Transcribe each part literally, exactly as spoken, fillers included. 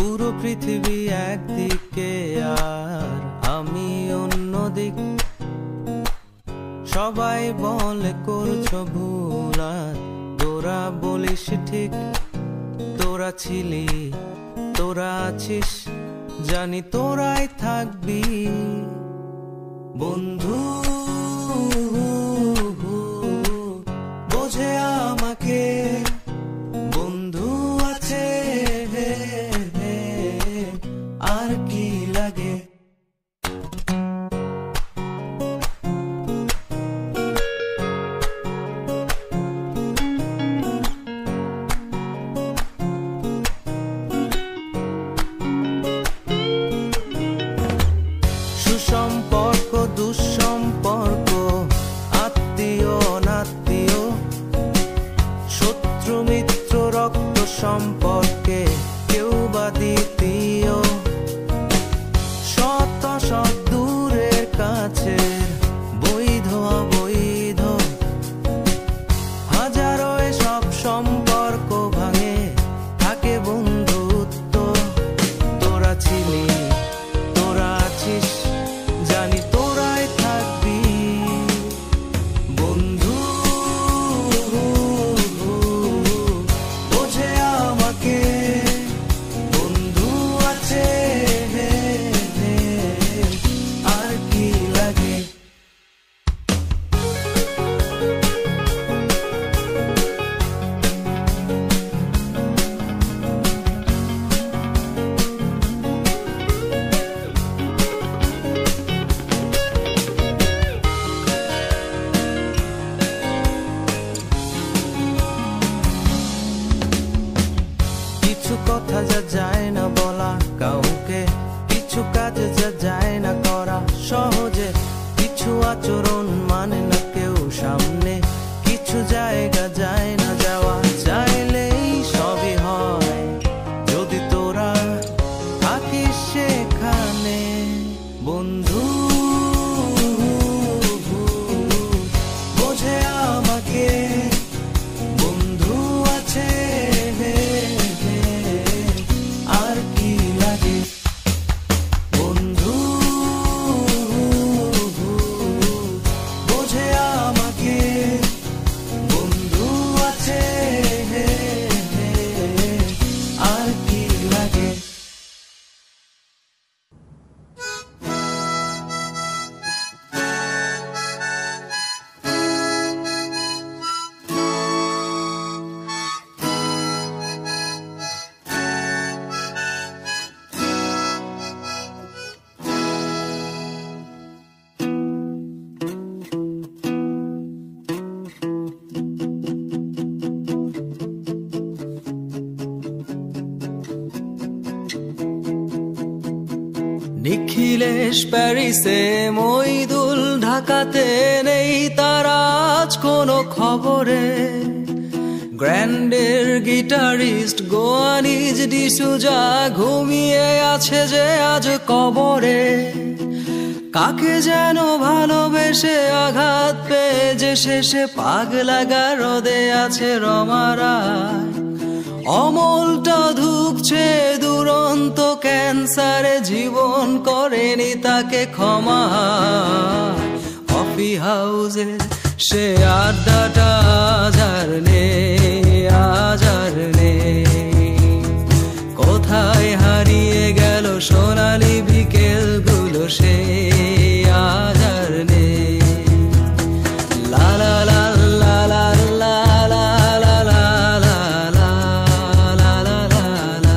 পুরো পৃথিবী একদিকে আর আমি অন্যদিক। সবাই বলে করছো ভুল আর তোরা বলিস ঠিক। তোরা ছিলি, তোরা আছিস, জানি তোরাই থাকবি বন্ধু। বোঝে আমাকে বন্ধু আছে, আর কি লাগে। সুসম্পর্ক দুঃসম্পর্ক, আত্মীয় অনাত্মীয়, শত্রু মিত্র রক্ত সম্পর্কে কেউ বা দ্বিতীয়। শত শত দূরের কাছে, বৈধ অবৈধ, হাজারো এসব সম্পর্ক ভাঙে, থাকে বন্ধুত্ব। তোরা ছিলি, তোরা আছিস, জানি তোরাই থাকবি বন্ধু। বোঝে আমাকে বন্ধু আছে, আর কি লাগে। কিছু কথা যা যায় না বলা কাউকে, কিছু কাজ যা যায় না করা সহজে, কিছু আচরণ মানে না কেউ সামনে, কিছু জায়গা যায় না যাওয়া, চাইলেই সবই হয় যদি তোরা থাকিস সেখানে বন্ধু। বোঝে আমাকে বন্ধু আছে, আর কি লাগে বন্ধু। বোঝে আমাকে বন্ধু আছে, আর কি লাগে। নিখিলেশ প্যারিসে, মইদুল ঢাকাতে, নেই তারা আজ কোনো খবরে। গ্র্যান্ডের গিটারিস্ট গোয়ানিজ ডিসুজা ঘুমিয়ে আছে যে আজ কবরে। কাকে যেন ভালোবেসে আঘাত পেয়ে যে শেষে পাগলা গারদে আছে রমারায়। অমলটা ধুকছে দুরন্ত ক্যান্সারে, জীবন করেনি তাকে ক্ষমা। কফি হাউসের সে আড্ডাটা আজ আর নেই, আজ আর নেই। কোথায় হারিয়ে গেল সোনালি বিকেলগুলো, সে আজ আর নেই। লা লা লা লা লা লা লা লা লা লা লা লা লা লা লা।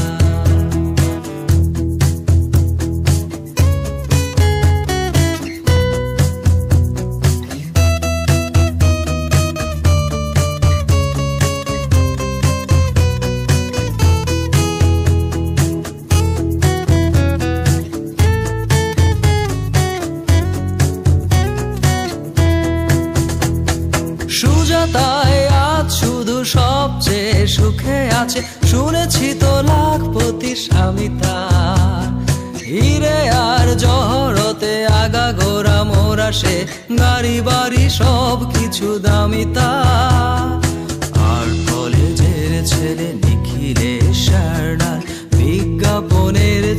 সুজাতায় আজ শুধু সবচেয়ে সুখে আছে, শুনেছি তো লাখপতি স্বামী তার। হিরে আর জহরতে আগা গোরা মোরা, সে গাড়ি বাড়ি সব কিছু দামি তার। আর কলেজের ছেলে নিখিলেশ সারনার,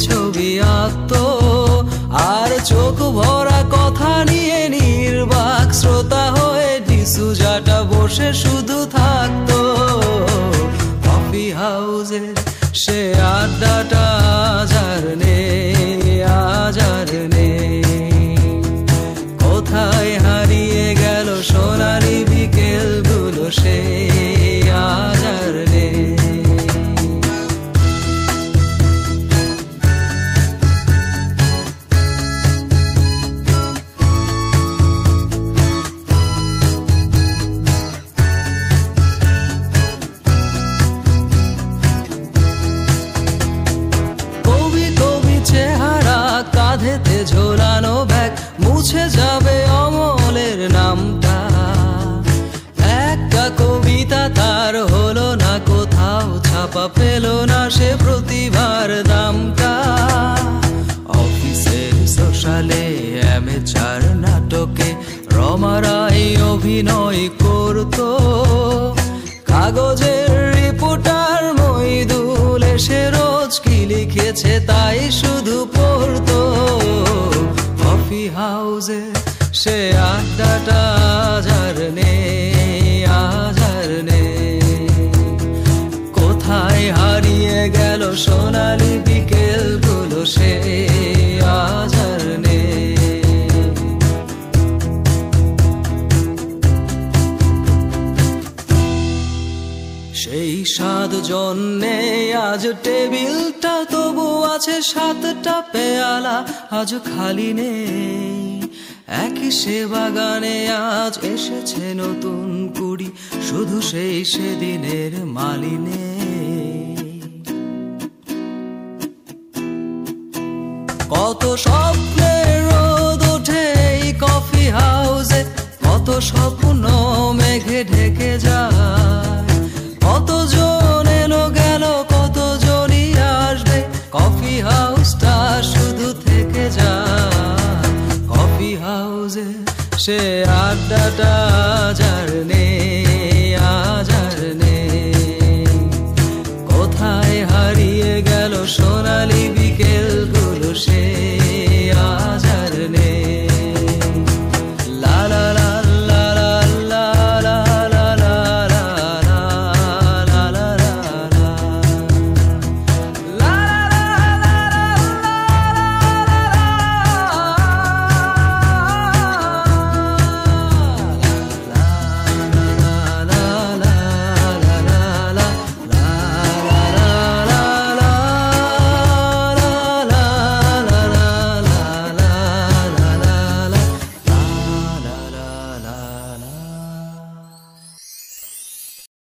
ছবি আঁকতো, আর চোখ ভরা কথা নিয়ে নির্বাক শ্রোতা হয়ে ডিসুজাটা বসে শুধু থাকতো। কফি হাউসের সে আড্ডাটা আজ আর নেই, আজ আর নেই। কোথায় হারিয়ে গেল সোনালি বিকেলগুলো, সে আজ আর নেই। কাঁধেতে ঝোলানো ব্যাগ, মুছে যাবে অমলের নামটা। একটা কবিতা তার হলো না কোথাও ছাপা, পেল না সে প্রতিভার দামটা। অফিসের সোশ্যালে অ্যামেচার নাটকে রমারাই অভিনয় করতো, কাগজের রিপোর্টার মইদুল এসে রোজ কি লিখেছে তাই শুধু পড়তো। কফি হাউসে সে আড্ডাটা আজ আর নেই, আজ আর নেই। কোথায় হারিয়ে গেল সোনালি বিকেলগুলো, সে আজ আর নেই। সেই সাত জন নেই আজ টেবিলটা, তবু আছে সাতটা পেয়ালা আজ খালি নেই। একই সে বাগানে আজ এসেছে নতুন কুড়ি, শুধু সেই সেদিনের মালি নেই। কত স্বপ্নের রোদ ওঠে এই কফি হাউসে, কত স্বপ্ন মেঘে ঢেকে যায়। কতজন এলো গেল, কতজনই আসবে, কফি হাউসটা শুধু থেকে যায়। কফি হাউসে সে আড্ডাটা আজ আর নেই, আজ আর নেই। কোথায় হারিয়ে গেল সোনালি বিকেলগুলো, সে